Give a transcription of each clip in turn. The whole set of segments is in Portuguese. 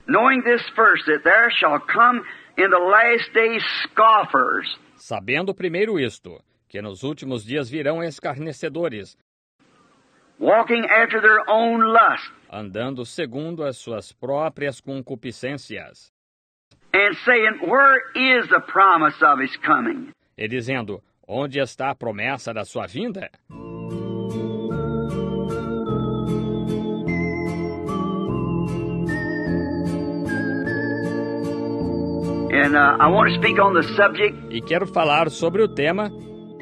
Knowing this first, that there shall come in the last days scoffers. Sabendo primeiro isto, que nos últimos dias virão escarnecedores, Walking after their own lust, andando segundo as suas próprias concupiscências, and saying, where is the promise of his coming? e dizendo, onde está a promessa da sua vinda? And I want to speak on the subject E quero falar sobre o tema,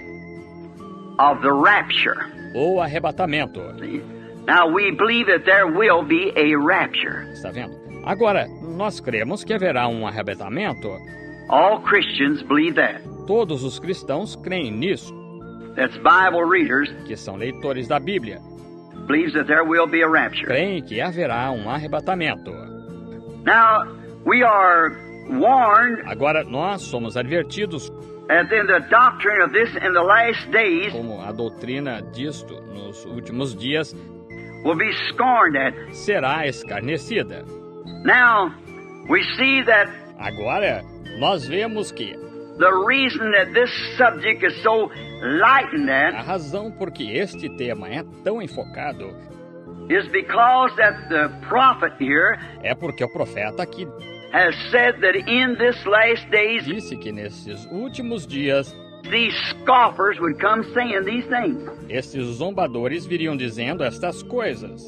of the rapture. o arrebatamento. Now, we believe that there will be a rapture. Está vendo? Agora, nós cremos que haverá um arrebatamento. All Christians believe that. Todos os cristãos creem nisso, That's Bible readers, que são leitores da Bíblia. believes that there will be a rapture. Creem que haverá um arrebatamento. Now, we are warned Agora, nós somos advertidos, that in the doctrine of this in the last days como a doutrina disto nos últimos dias will be scorned at. será escarnecida. Now, we see that Agora, nós vemos que the reason that this subject is so lightened a at razão por que este tema é tão enfocado is because that the prophet here é porque o profeta aqui has said that in this last days disse que nesses últimos dias these scoffers would come saying these things. esses zombadores viriam dizendo estas coisas.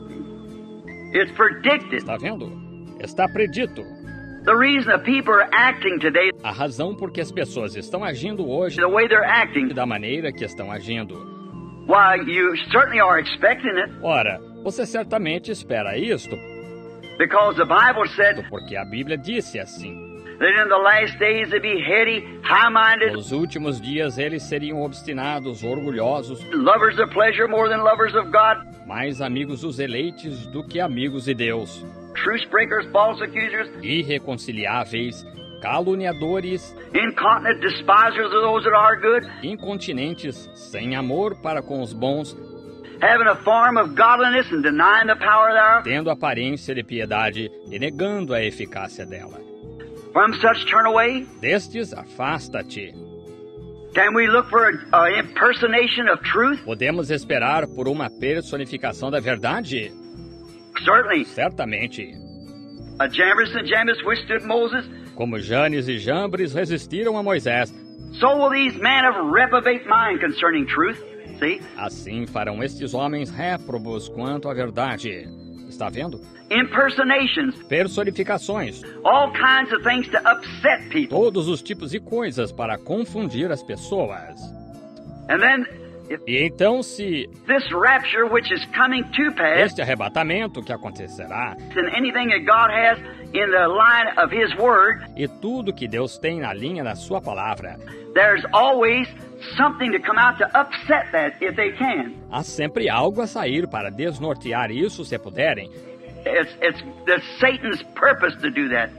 It's predicted. Está vendo? Está predito. The reason that people are acting today A razão por que as pessoas estão agindo hoje the way they're acting, da maneira que estão agindo. why, you certainly are expecting it, Ora, você certamente espera isto, because the Bible said porque a Bíblia disse assim. that in the last days they'd be heady, high-minded, Nos últimos dias eles seriam obstinados, orgulhosos, lovers of pleasure more than lovers of God, mais amigos dos eleitos do que amigos de Deus, truce breakers, false accusers, irreconciliáveis, caluniadores, incontinent despisers of those that are good, incontinentes, sem amor para com os bons, having a form of godliness and denying the power thereof. tendo aparência de piedade e negando a eficácia dela. From such turn away. Destes, afasta-te. Can we look for an impersonation of truth? Podemos esperar por uma personificação da verdade? Certainly. Certamente. Jambres and Jambres withstood Moses. Como Janes e Jambres resistiram a Moisés, So will these men of reprobate mind concerning truth. See? assim farão estes homens réprobos quanto à verdade. Está vendo? Impersonations. Personificações. All kinds of things to upset people. Todos os tipos de coisas para confundir as pessoas. And then, if E então, se this rapture which is coming to pass, este arrebatamento que acontecerá, and anything that God has in the line of His Word, e tudo que Deus tem na linha da sua palavra, there's always something to come out to upset that if they can. há sempre algo a sair para desnortear isso, se puderem. It's Satan's purpose to do that.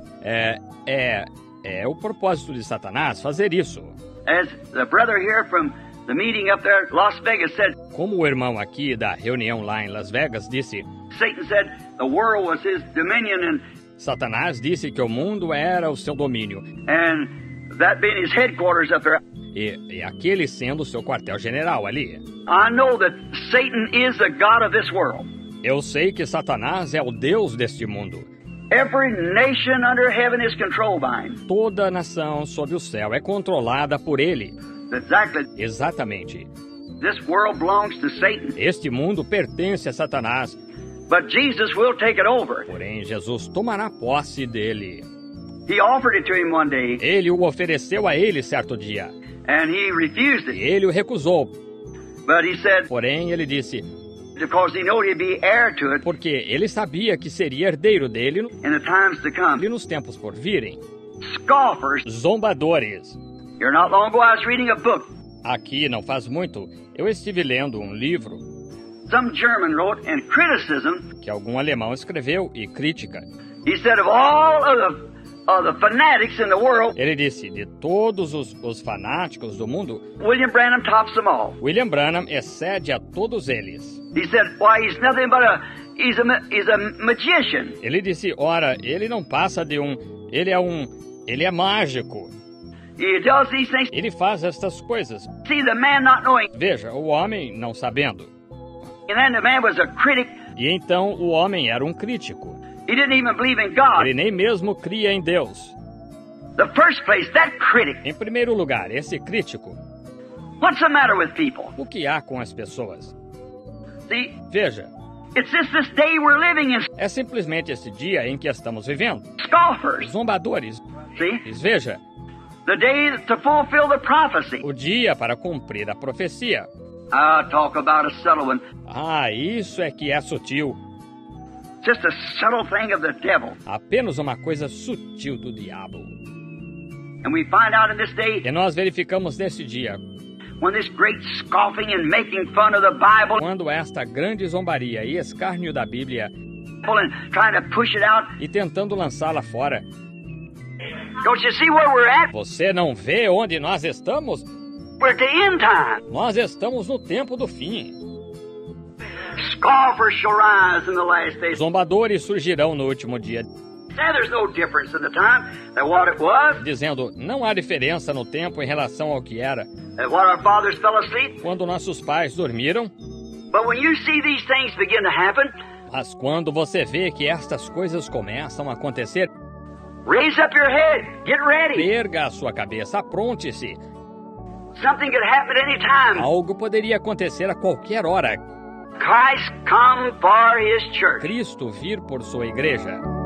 É o propósito de Satanás fazer isso. As the brother here from the meeting up there at Las Vegas said, Como o irmão aqui da reunião lá em Las Vegas disse, Satan said the world was his dominion Satanás disse que o mundo era o seu domínio, and that being his headquarters up there. e aquele sendo o seu quartel-general ali. I know that Satan is the God of this world. Eu sei que Satanás é o Deus deste mundo. Every nation under heaven is controlled by him. Toda nação sob o céu é controlada por ele. Exactly. Exatamente. This world belongs to Satan. Este mundo pertence a Satanás, But Jesus will take it over. porém Jesus tomará posse dele. He offered it to him one day, Ele o ofereceu a ele certo dia, and he refused e it. ele o recusou. But he said, Porém, ele disse, because he knew he'd be heir to it porque ele sabia que seria herdeiro dele in the times to come. nos tempos por virem. Scoffers. Zombadores. Here not long ago I was reading a book. Aqui, não faz muito, eu estive lendo um livro Some German wrote, and criticism. que algum alemão escreveu e crítica. He said of all of the fanatics in the world, Ele disse, de todos os fanáticos do mundo, William Branham tops them all. William Branham excede a todos eles. He said, why, he's nothing but he's a magician. Ele disse, ora, ele não passa de ele é mágico. He does these things. Ele faz estas coisas. See, the man not knowing. Veja, o homem não sabendo. And then the man was a critic. E então o homem era um crítico. He didn't even believe in God. Ele nem mesmo cria em Deus. The first place, that critic. Em primeiro lugar, esse crítico. What's the matter with people? O que há com as pessoas? See, Veja, it's just this day we're living in. é simplesmente esse dia em que estamos vivendo. Scoffers. Zombadores. See, Veja, the day to fulfill the prophecy. o dia para cumprir a profecia. Talk about a subtle one. Ah, isso é que é sutil. Just a subtle thing of the devil. Apenas uma coisa sutil do diabo. And we find out in this day, E nós verificamos nesse dia, when this great scoffing and making fun of the Bible quando esta grande zombaria e escárnio da Bíblia and trying to push it out, e tentando lançá-la fora. don't you see where we're at? Você não vê onde nós estamos? We're at the end time. Nós estamos no tempo do fim. Scoffers shall rise in the last days. Zombadores surgirão no último dia, Now there's no difference in the time than what it was, dizendo, não há diferença no tempo em relação ao que era, and what our fathers fell asleep. quando nossos pais dormiram. But when you see these things begin to happen, Mas quando você vê que estas coisas começam a acontecer, raise up your head. Get ready. erga a sua cabeça, apronte-se. Something could happen at any time. Algo poderia acontecer a qualquer hora. Christ come for his church. Cristo vir por sua igreja.